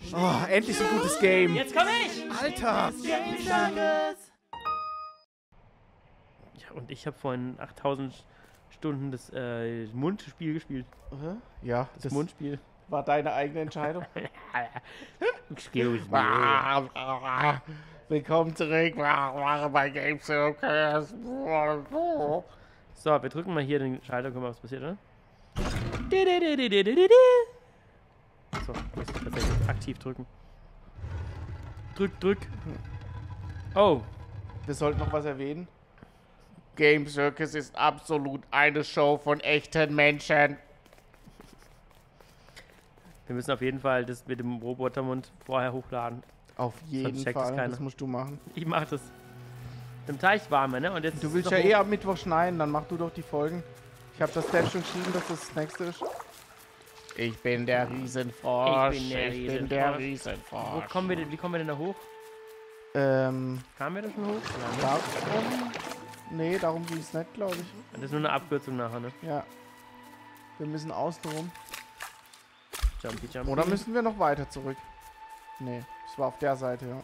Oh, endlich so ein gutes Game. Jetzt komm ich! Alter. Ja, und ich habe vorhin 8000 Stunden das Mundspiel gespielt. Ja, Das Mundspiel. war deine eigene Entscheidung. Excuse me. Willkommen zurück bei Game Circus. So, wir drücken mal hier den Schalter, gucken mal, was passiert, oder? So, muss ich tatsächlich aktiv drücken. Drück. Oh. Wir sollten noch was erwähnen. Game Circus ist absolut eine Show von echten Menschen. Wir müssen auf jeden Fall das mit dem Robotermund vorher hochladen. Auf jeden checkt Fall, es keiner. das musst du machen. Ich mach das. Im Teich waren wir, ne? Und jetzt Du willst ja am Mittwoch schneiden, dann mach du doch die Folgen. Ich habe das selbst schon geschrieben, dass das nächste ist. Ich bin der Riesenfrosch. Ich bin der Riesenfrosch. Wie kommen wir denn da hoch? Kamen wir da schon hoch? Darum? Nee, darum ging es nicht, glaube ich. Das ist nur eine Abkürzung nachher, ne? Ja. Wir müssen außen rum. Jumpy. Oder müssen wir noch weiter zurück? Nee, es war auf der Seite, ja.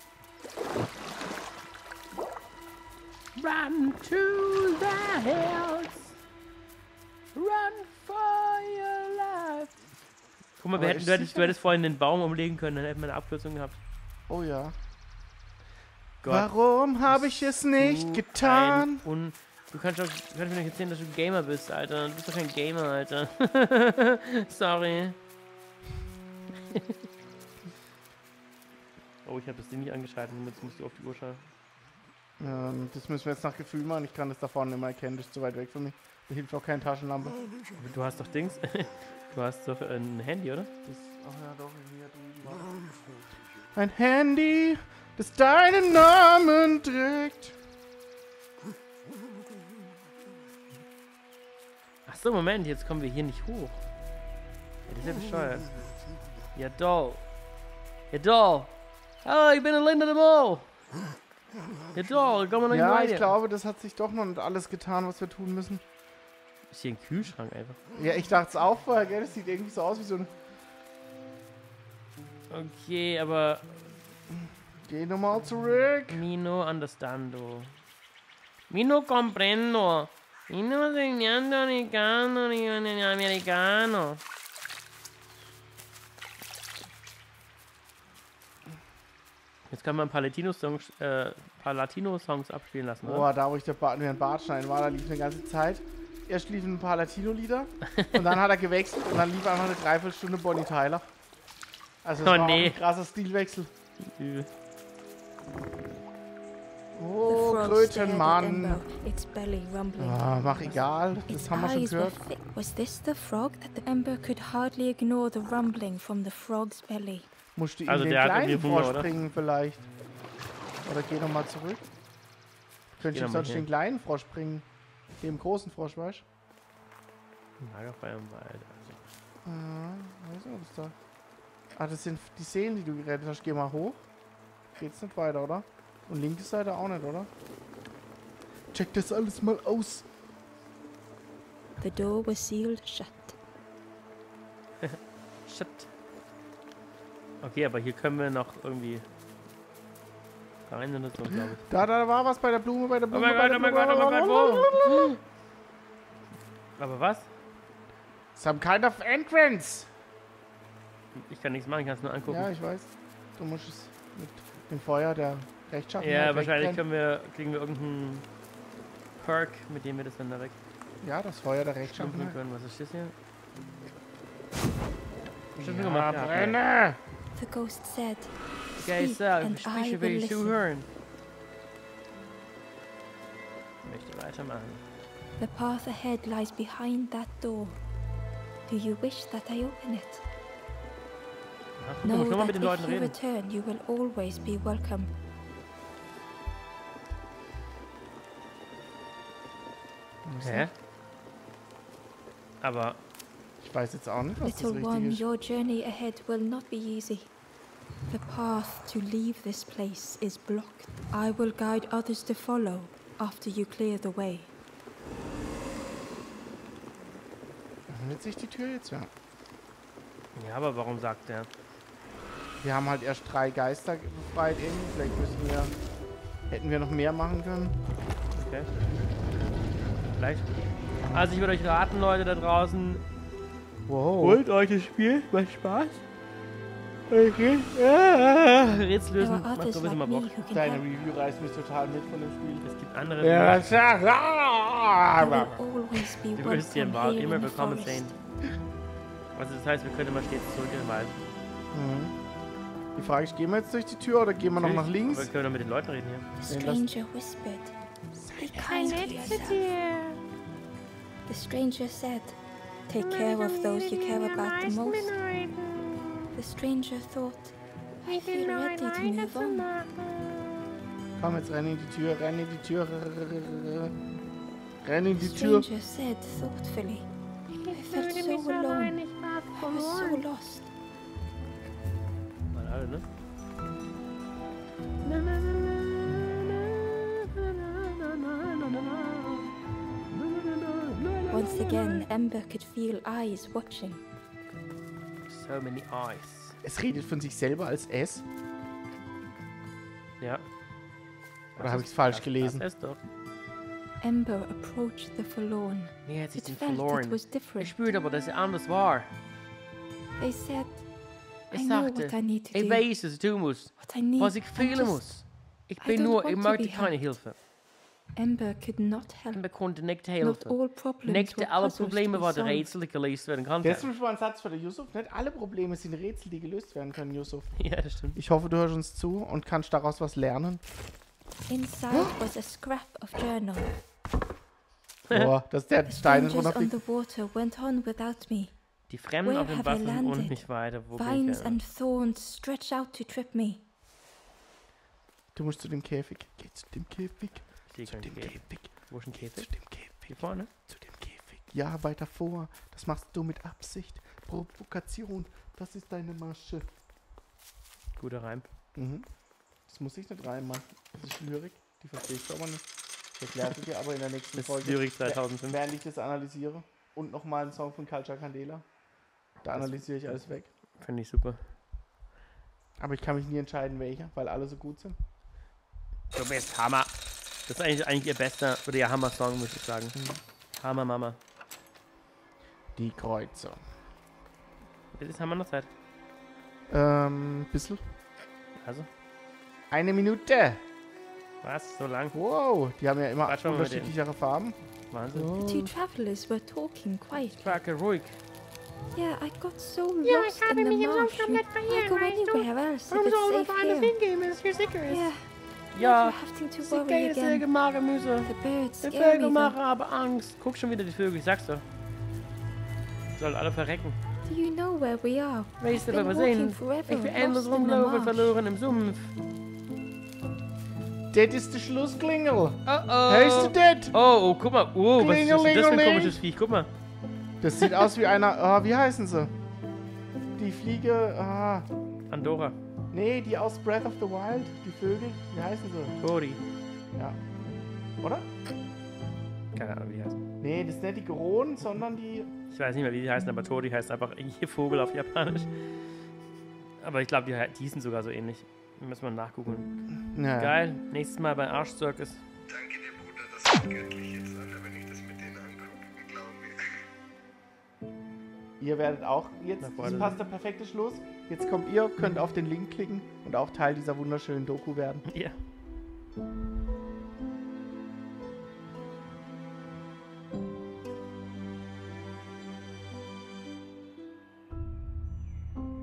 Run to the hills. Run for your life. Guck mal, du hättest vorhin den Baum umlegen können, dann hätten wir eine Abkürzung gehabt. Oh ja. Gott, warum habe ich es nicht getan? Du kannst mir nicht erzählen, dass du Gamer bist, Alter. Du bist doch kein Gamer, Alter. Sorry. Oh, ich habe das Ding nicht angeschaltet. Jetzt musst du auf die Uhr schauen. Das müssen wir jetzt nach Gefühl machen. Ich kann das da vorne nicht mehr erkennen. Das ist zu weit weg von mir. Da hilft auch keine Taschenlampe. Du hast doch Dings. Du hast doch ein Handy, oder? Ach ja, doch. Hier drüben. Ein Handy, das deinen Namen trägt. Ach so, Moment. Jetzt kommen wir hier nicht hoch. Ja, das ist ja bescheuert. Ja, doll. Ja, doll. Oh, ich bin ein Linda de Mol. Ja, doll. Komm mal noch Ja, weiter. ich glaube, das hat sich doch noch nicht alles getan, was wir tun müssen. Ist hier ein Kühlschrank einfach. Ja, ich dachte es auch vorher, gell? Das sieht irgendwie so aus wie so ein... Okay, aber... Geh nochmal zurück. Mino understando. Mino comprendo. Mino segnando americano. Jetzt kann man Palatino-Songs abspielen lassen, oder? Boah, da wo ich der Bartstein war, da lief eine ganze Zeit. Erst liefen ein paar Latino-Lieder und dann hat er gewechselt und dann lief einfach eine Dreiviertelstunde Bonnie Tyler. Also das war auch ein krasser Stilwechsel. Oh, Krötenmann. Mach egal, das haben wir schon gehört. Was this the frog that the ember could hardly ignore the rumbling from the frog's belly? Musst du ihm Also den der hat kleinen irgendwie Hunger, Frosch oder? bringen vielleicht. Oder geh nochmal zurück. Könnte ich noch mal sonst hin. den kleinen Frosch bringen. Dem großen Frosch, weißt du? Lagerfeuer im Wald. Weiß nicht, was da... Ah, das sind die Seelen, die du gerettet hast. Geh mal hoch. Geht's nicht weiter, oder? Und linke Seite auch nicht, oder? Check das alles mal aus. The door was sealed shut. Shit. Okay, aber hier können wir noch irgendwie rein oder so, glaube ich. Da war was bei der Blume, bei der Oh Blume. mein Gott, oh mein Gott, oh mein Gott, wo? Aber was? Some kind of entrance. Ich kann nichts machen, ich kann es nur angucken. Ja, ich weiß. Du musst es mit dem Feuer der Rechtschaffenheit Ja, wahrscheinlich wegbrennen. kriegen wir irgendeinen Perk, mit dem wir das dann da weg Ja, das Feuer der schimpfen Rechtschaffenheit. können. Was ist das hier? Bestimmt Ja, gemacht. Ja, brenne! The ghost said, Geist "Speak, and I spreche, will will ich listen." zuhören. Ich möchte weitermachen. The path ahead lies behind that door. Do you wish that I open it? Ja, guck mal, Know ich will mal mit that den Leuten if you reden. return, you will always be welcome. Hä? Aber Ich weiß jetzt auch nicht, was das Little richtig one, ist. your journey ahead will not be easy. The path to leave this place is blocked. I will guide others to follow after you clear the way. Öffnet sich die Tür jetzt? Ja. ja, aber warum sagt der? Wir haben halt erst 3 Geister befreit irgendwie. Vielleicht hätten wir noch mehr machen können. Okay. Vielleicht. Also ich würde euch raten, Leute da draußen, Wow. holt euch das Spiel, macht Spaß. Okay. Ja. Rätsel There lösen, are macht others sowieso like mal me Bock. who can Deine help. Review reißt mich total mit von dem Spiel. Es gibt andere, Ja, die sag. There will always be du wirst hier im welcome Wald here immer in the willkommen forest. sein. Also das heißt, wir können immer stets zurück in den Wald. Die Frage ist, gehen wir jetzt durch die Tür oder gehen wir noch nach links? Aber wir können doch mit den Leuten reden hier. The Nee, lass- stranger whispered, "Be kind to yourself." The stranger said, "Take care of those you care about the most." The stranger thought, "I feel ready to move on." Komm, jetzt renn in die Tür, renn in die Tür. Renn in The die Tür. stranger said thoughtfully, "I felt so alone. I was so lost." Mal alle, ne? Once again, Ember could feel eyes watching. So many eyes. Es redet von sich selber als S. Ja. Oder habe ich es falsch gelesen? Das ist doch. Ember approached the forlorn. Nee, er hat sich It den felt it verloren. was Ich different. spürte aber, dass er anders war. They said, Ich "I know sagte, what I need to ich do. weiß, was ich tun muss. What I need. Was ich I'm fühlen just-" muss. Ich I bin don't nur, want ich to möchte be keine helped. Hilfe. Ember could not help. Ich konnte nicht Not helfen. all problems Nicht were alle puzzles to Probleme be waren solved. Rätsel, die gelöst werden konnten. Das ist mal ein Satz für den Yusuf. Nicht alle Probleme sind Rätsel, die gelöst werden können, Yusuf. Ja, das stimmt. Ich hoffe, du hörst uns zu und kannst daraus was lernen. Inside was a scrap of journal. Boah, dass der The Stein strangers on runterfliegt. the water went on without me. Die Fremden Where auf dem have I Wasser sind und landed? nicht weiter. Wo bin Vines ich? and thorns stretch out to trip me. Du musst zu dem Käfig. Geh zu dem Käfig. Ich sehe Zu keinen dem Käfig. Käfig. Wo ist ein Zu Käfig? dem Hier Käfig. vorne? Zu dem Käfig. Ja, weiter vor. Das machst du mit Absicht. Provokation. Das ist deine Masche. Guter Reim. Mhm. Das muss ich nicht reinmachen. Das ist Lyrik. Die verstehst du aber nicht. Ich erkläre dir aber in der nächsten Das ist Folge. Lyrik 2005. Während ich das analysiere. Und nochmal einen Song von Culture Candela. Da analysiere ich alles weg. Finde ich super. Aber ich kann mich nie entscheiden, welcher, weil alle so gut sind. Du bist Hammer. Das ist eigentlich ihr bester oder ihr Hammer-Song, muss ich sagen. Hammer, Mama. Die Kreuze. Jetzt haben wir noch Zeit. Bissl. Also, 1 Minute. was? So lang? Wow, die haben ja immer Quatsch mal mit unterschiedlichere Farben. Wahnsinn. The two travelers were talking quietly. Frage ruhig. Yeah, I got so lost in the marsh. Why go anywhere else if it's safe here? Yeah, Ja, never having to die worry Gänse again. machen Müsse. The birds Die scare Vögel me machen though. aber Angst. Guck schon wieder die Vögel, ich sag's doch. Sollen alle verrecken. Do you know where we are? Weißt du, I've wer wir been walking sind? forever, Ich bin endlos lost in the rumlaufen, marsh. verloren im Sumpf. Das ist der Schlussklingel. Oh oh. Hörst du das? Oh, guck mal. Oh, was ist das für ein Klingelingeling. komisches Viech? Guck mal. Das sieht aus wie einer. Wie heißen sie? Die Fliege. Andorra. Nee, die aus Breath of the Wild. Die Vögel. Wie heißen sie? Tori. Ja. Oder? Keine Ahnung, wie die heißen. Nee, das sind nicht die Geronen, sondern die. Ich weiß nicht mehr, wie die heißen, aber Tori heißt einfach hier Vogel auf Japanisch. Aber ich glaube, die hießen sogar so ähnlich. Müssen wir nachgucken. Naja. Geil. Nächstes Mal bei Arsch Circus. Danke dir, Bruder, das ist göttlich jetzt, Alter, wenn ich das mit denen angucke. Glaub mir. Ihr werdet auch jetzt. Na, Das Freunde. passt der perfekte Schluss. Jetzt kommt ihr, könnt auf den Link klicken und auch Teil dieser wunderschönen Doku werden. Ja.